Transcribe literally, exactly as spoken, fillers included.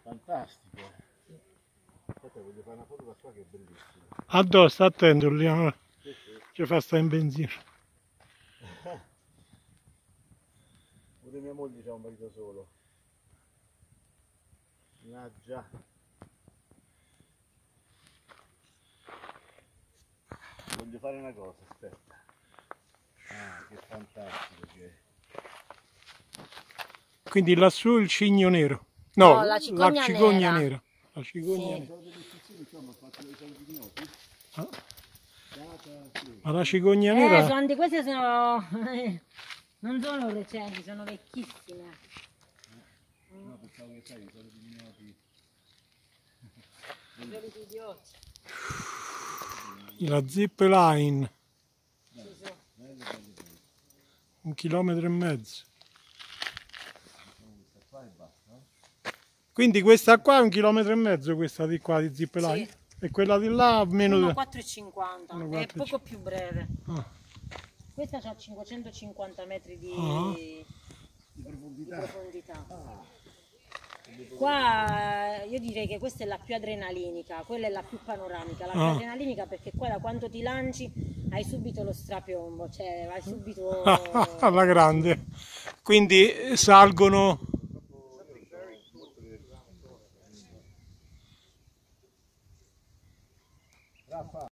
Fantastico. Aspetta, voglio fare una foto da qua che è bellissima. Addosso, sta attento, lì, no? Sì, sì. Ci fa stare in benzina. Pure mia moglie c'ha un marito solo. Ah già. Voglio fare una cosa, aspetta. Ah, che fantastico che è. Quindi lassù il cigno nero. No, No, la cicogna cicogna nera. nera. La cicogna Sì. nera. Insomma, ho fatto dei soldi noti. Ah. Data, sì. Ma la cicogna Eh, nera... sono di queste sono... non sono recenti, sono vecchissime. No, pensavo che sai, i soldi noti. I soliti idioti. La zip line. Bello, bello, bello, bello. Un chilometro e mezzo. Questa qua e basta. Quindi questa qua è un chilometro e mezzo, questa di qua di zip line. Sì. E quella di là meno... uno virgola quattro e cinquanta, uno è virgola quattro e poco più breve. Ah. Questa ha cinquecentocinquanta metri di, Ah. Di di profondità. profondità. Ah, Qua io direi che questa è la più adrenalinica, quella è la più panoramica. La più Ah. adrenalinica perché qua da quando ti lanci hai subito lo strapiombo, cioè hai subito... Alla grande. Quindi salgono